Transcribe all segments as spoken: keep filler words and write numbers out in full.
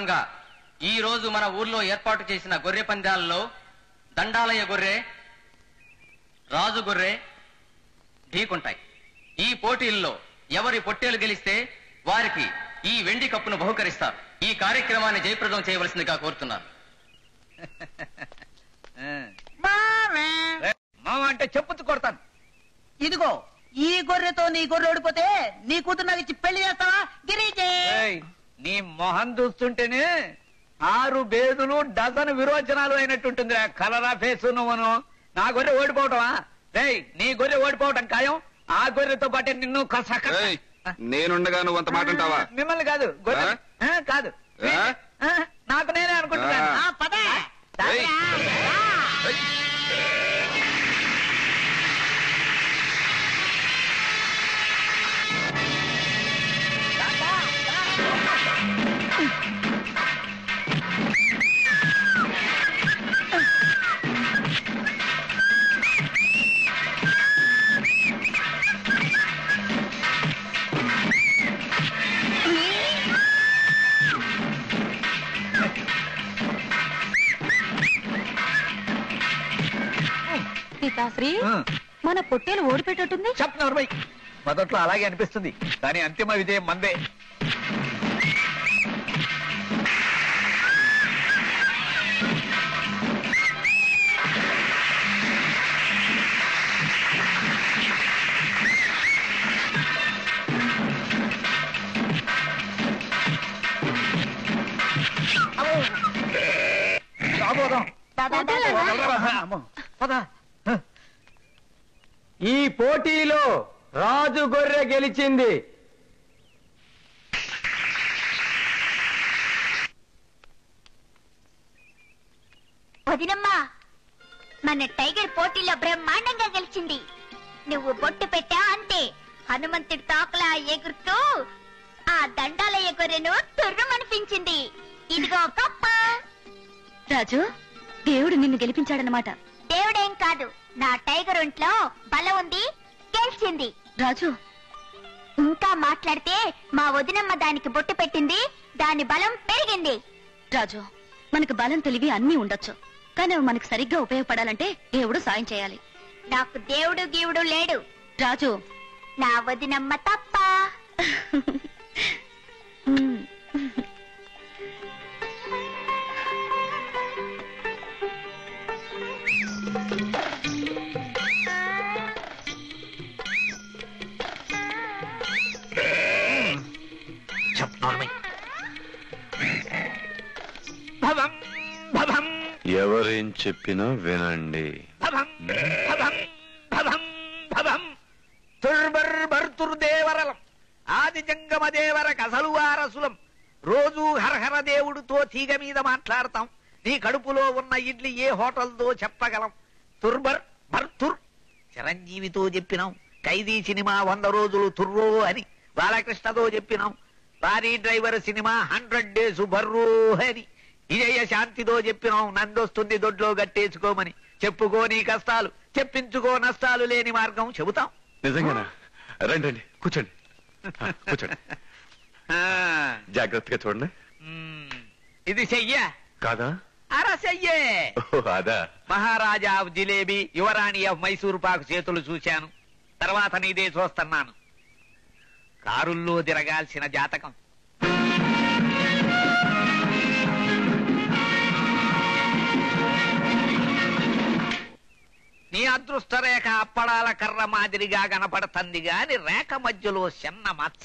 భాగంగా ఈ రోజు మన ఊర్లో ఏర్పాటు చేసిన గొర్రె పందాలలో దండాలయ్య గొర్రె, రాజు గొర్రె ఢీకుంటాయి. ఈ పోటీల్లో ఎవరి పొట్టేలు గెలిస్తే వారికి ఈ వెండి కప్పును బహుకరిస్తారు. ఈ కార్యక్రమాన్ని జయప్రదం చేయవలసిందిగా కోరుతున్నారు. మామ అంటే చెప్పుతూ కొడతాను. ఇదిగో ఈ గొర్రెతో నీ గొర్రె ఓడిపోతే నీ కూతురు నాకు ఇచ్చి పెళ్లి చేస్తావా గిరీజే? నీ మొహం చూస్తుంటేనే ఆరు బేదులు డజన్ విరోచనాలు అయినట్టుంటుంది. కలరా ఫేసు నువ్వును. నా గొర్రె ఓడిపోవటమా? రేయ్, నీ గొర్రె ఓడిపోవటం ఖాయం. ఆ గొర్రెతో పాటే నిన్ను కసక. నేనుండగా నువ్వు అంత మాట అంటావా? మిమ్మల్ని కాదు, గొర్రె కాదు, నాకు నేనే అనుకుంటున్నాను. సీతాశ్రీ, మన పొట్టేలు ఓడిపెట్టేటుంది. చెప్పనర్మై, మొదట్లో అలాగే అనిపిస్తుంది, కానీ అంతిమ విజయం మందే. ఈ పోటీలో రాజు గొర్రె గెలిచింది. వదినమ్మా, మన టైగర్ పోటీలో బ్రహ్మాండంగా గెలిచింది. నువ్వు బొట్టు పెట్టా అంతే, హనుమంతుడి తాకలా ఎగురుతూ ఆ దండాలయ్య గొర్రెను తుర్రమనిపించింది. ఇదిగో కప్ప. రాజు, దేవుడు నిన్ను గెలిపించాడనమాట. దేవుడేం కాదు, నా టైగర్ ఒంట్లో బలం ఉంది, గెలిచింది. రాజు, ఇంకా మాట్లాడితే మా వదినమ్మ దానికి బొట్టు పెట్టింది, దాని బలం పెరిగింది. రాజు, మనకు బలం తెలివి అన్నీ ఉండొచ్చు, కానీ అవి మనకు సరిగ్గా ఉపయోగపడాలంటే దేవుడు సాయం చేయాలి. నాకు దేవుడు గీవుడు లేడు రాజు, నా వదినమ్మ తప్ప. ఎవరేం చెప్పినా వినండి. తుర్బర్బర్తుర్దేవరలం ఆది జంగమ దేవర కసలు వారసులం. రోజు హరహర దేవుడితో తీగ మీద మాట్లాడతాం. నీ కడుపులో ఉన్న ఇడ్లీ ఏ హోటల్తో చెప్పగలం. తుర్బర్ బర్తుర్ చిరంజీవితో చెప్పినాం. ఖైదీ సినిమా వంద రోజులు తుర్రో అని బాలకృష్ణతో చెప్పినాం. లారీ డ్రైవర్ సినిమా హండ్రెడ్ డేస్ బర్రో అని ఇజయ శాంతితో చెప్పినాం. నందొస్తుంది దొడ్లో గట్టేసుకోమని. చెప్పుకో నీ కష్టాలు, చెప్పించుకో నష్టాలు లేని మార్గం చెబుతాం. నిజంగానా? రండి రండి, కూర్చోండి కూర్చోండి. జాగ్రత్తగా చూడండి. ఇది చెయ్య కాదా? అర చెయ్యే. అదా? మహారాజా ఆఫ్ జిలేబీ, యువరాణి ఆఫ్ మైసూరు పాకు చేతులు చూశాను. తర్వాత నీదే చూస్తున్నాను. కారుల్లో తిరగాల్సిన జాతకం. నీ అదృష్ట రేఖ అప్పడాల కర్ర మాదిరిగా కనపడుతుంది గాని రేఖ మధ్యలో చిన్న మచ్చ.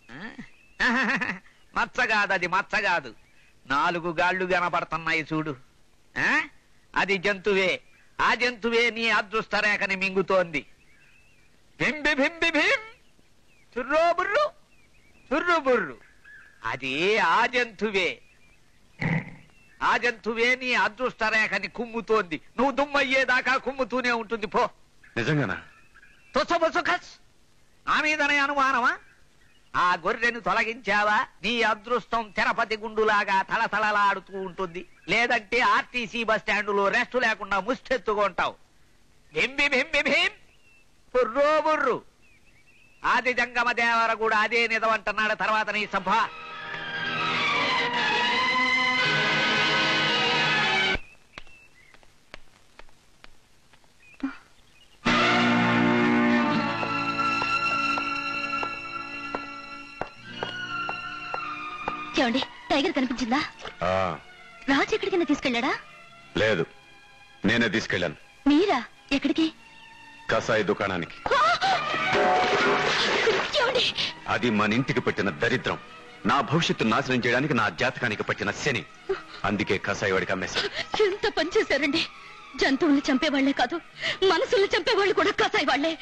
మచ్చ కాదు, అది మచ్చ కాదు. నాలుగు గాళ్లు కనపడుతున్నాయి చూడు. అది జంతువే. ఆ జంతువే నీ అదృష్ట రేఖని మింగుతోంది. బింబి బింబి భీం, తుర్రో బుర్రు, తుర్రు బుర్రు. అది ఆ జంతువే. ఆ జంతువే నీ అదృష్ట రేఖని కుమ్ముతోంది. నువ్వు దుమ్మయ్యేదాకా కుమ్ముతూనే ఉంటుంది. పో. నిజంగానా? తుసబుసుఖస్ ఆ మీదనే అనుమానమా? ఆ గొర్రెను తొలగించావా నీ అదృష్టం తిరుపతి గుండులాగా తలతలలాడుతూ ఉంటుంది. లేదంటే ఆర్టీసీ బస్ స్టాండులో రెస్టు లేకుండా ముష్టెత్తుకుంటావు. బింబి బింబి భీం, బుర్రో బుర్రు. ఆది జంగమ దేవర కూడా అదే నిజమంటున్నాడు. తర్వాత నీ సభ టైగర్ కనిపించిందా? ఆ, రాజు ఎక్కడికైనా తీసుకెళ్ళాడా? లేదు, నేనే తీసుకెళ్ళాను. మీరా? ఎక్కడికి? కసాయి దుకాణానికి. ఏమండి? అది మన ఇంటికి పెట్టిన దరిద్రం. నా భవిష్యత్తు నాశనం చేయడానికి నా జాతకానికి పట్టిన శని. అందుకే కసాయి వాడికి అమ్మేశా. ఎంత పని చేశారండి! జంతువుల్ని చంపేవాళ్లే కాదు, మనసుల్ని చంపేవాళ్ళు కూడా కసాయి వాళ్లే.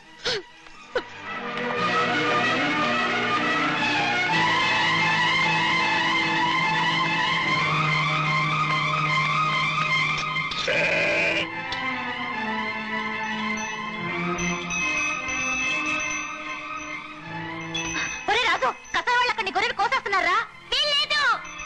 ఒరే రాజు, కసాయి వాళ్ళు అక్కడి గొర్రెలు కోసేస్తున్నారా? వీల్లేదు.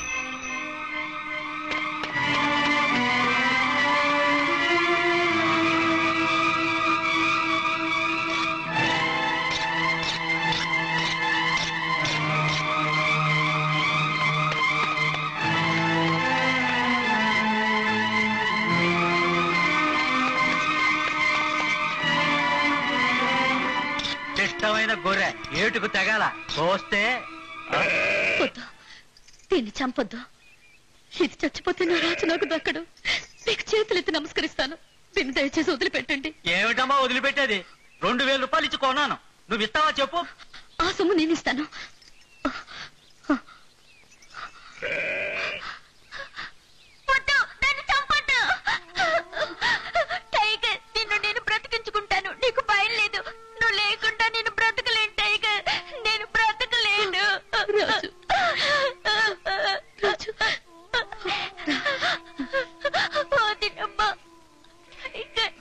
ఇష్టమైన గొర్రె ఏటుకు తెగాల కోస్తే వద్దు, దీన్ని చంపొద్దు. ఇది చచ్చిపోతే నా రాజు నాకు దక్కడు. మీకు చేతులెత్తి నమస్కరిస్తాను. దీన్ని దయచేసి వదిలిపెట్టండి. ఏమిటమ్మా వదిలిపెట్టేది? రెండు వేల రూపాయలు ఇచ్చి కొన్నాను, నువ్వు ఇస్తావా చెప్పు? ఆ సొమ్ము నేను ఇస్తాను. వద్దు, నన్ను చంపొద్దు. టైగర్, నిన్ను నేను బ్రతికించుకుంటాను. నీకు భయం లేదు. నువ్వు లేకుండా నేను బ్రతకలేను టైగర్. నేను బ్రతకలేను. రాజు, రాజు, వదినమ్మా. టైగర్.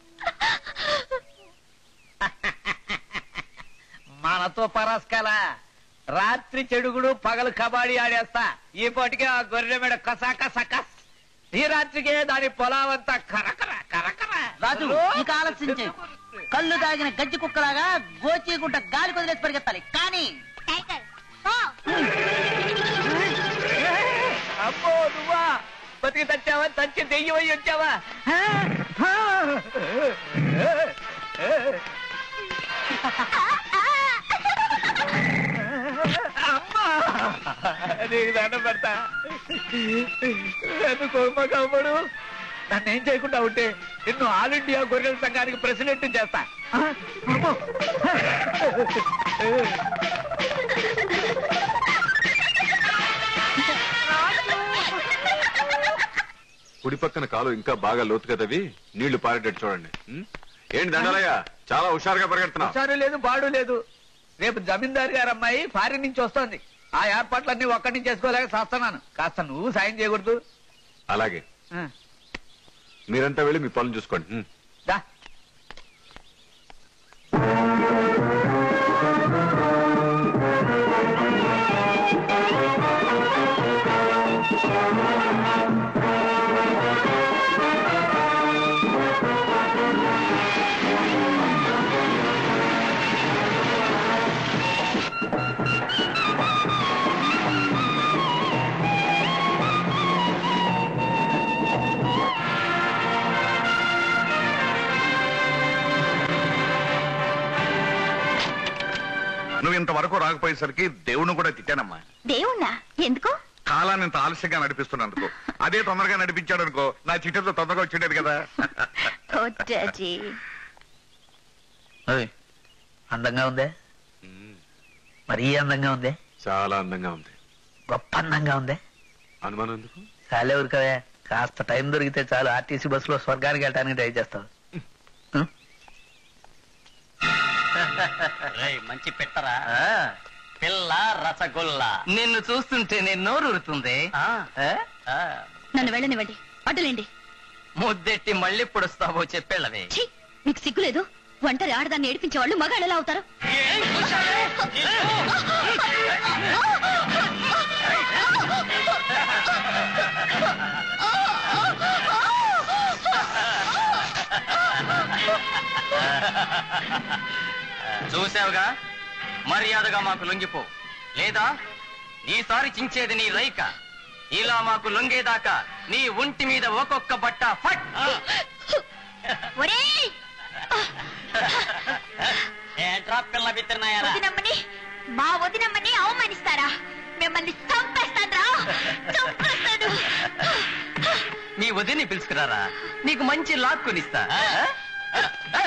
మనతో పరాస్కాల రాత్రి చెడుగుడు పగలు కబాడీ ఆడేస్తా. ఈ పాటికే ఆ గొర్రె మీద కసా కసా కస్. ఈ రాత్రికే దాని పొలావంతా కరకర కరకర. రాజు, ఇక ఆలస్యం కళ్ళు తాగిన గజ్జి కుక్కలాగా గోచీకుంట గాలి కొదిలేసి పరిగెత్తాలి. కానీ టైగర్ పో. అమ్మో, నువ్వా? బతికి తెచ్చావా? తెచ్చి దెయ్యమై వచ్చావా? అమ్మా, నీకు దండం పెడతా. నన్ను కోపడు. నన్ను ఏం చేయకుండా ఉంటే నిన్ను ఆల్ ఇండియా గొర్రెల సంఘానికి ప్రెసిడెంట్ చేస్తా. అమ్మో. కుడి పక్కన కాలు ఇంకా బాగా లోతు కదవి, నీళ్లు పారేటట్టు చూడండి. ఉం? ఏంటి దండాలయ్య, చాలా హుషారుగా పరిగెడుతున్నావు. హుషారు లేదు, బాడు లేదు. రేపు జమీందారు గారు అమ్మాయి ఫారిన్ నుంచి వస్తోంది. ఆ ఏర్పాట్లన్నీ ఒక్కడి నుంచి చేసుకోలేక చేస్తున్నాను. కాస్త నువ్వు సాయం చేయకూడదు? అలాగే, మీరంతా వెళ్ళి మీ పనులు చూసుకోండి. ఉం. దా. నువ్వు ఇంతవరకు రాకపోయేసరికి దేవుణ్ణి కూడా తిట్టానమ్మా. దేవుణ్ణా? ఎందుకు? కాలాన్ని ఇంత ఆలస్యంగా నడిపిస్తున్నందుకు. అదే తొందరగా నడిపించాడు అనుకో, నా చిట్టతో తొందరగా వచ్చిండేది కదా. అందంగా ఉందే? ఉం. మరీ అందంగా ఉందే? చాలా అందంగా ఉంది. గొప్ప అందంగా ఉందే? అనుమానం ఎందుకు? చాలే ఊరికవే. కాస్త టైం దొరికితే చాలు ఆర్టీసీ బస్సులో స్వర్గానికి వెళ్ళడానికి ట్రై చేస్తావు. మంచి పెట్టరా పిల్ల రసగుల్లా. నిన్ను చూస్తుంటే నేను నోరూరుతుంది. నన్ను వెళ్ళనివ్వండి. అడ్డులేండి. ముద్దెట్టి మళ్ళీ పొడుస్తావో చెప్పేళ్ళవే. ఛీ, మీకు సిగ్గులేదు? ఒంటరి ఆడదాన్ని ఏడిపించే వాళ్ళు మగాళ్ళు ఎలా అవుతారు? చూసావుగా, మర్యాదగా మాకు లొంగిపో, లేదా ఈసారి చించేది నీ రైక. ఇలా మాకు లొంగేదాకా నీ ఒంటి మీద ఒక్కొక్క బట్ట ఫట్. ఏంట్రా పిల్ల బిత్తినాయారా? వదినమ్మని, మా వదినమ్మని అవమానిస్తారా? మిమ్మల్ని చంపేస్తారా? చంపేస్తాడు. మీ వదిని పిలుచుకురారా, నీకు మంచి లాక్ కొనిస్తా.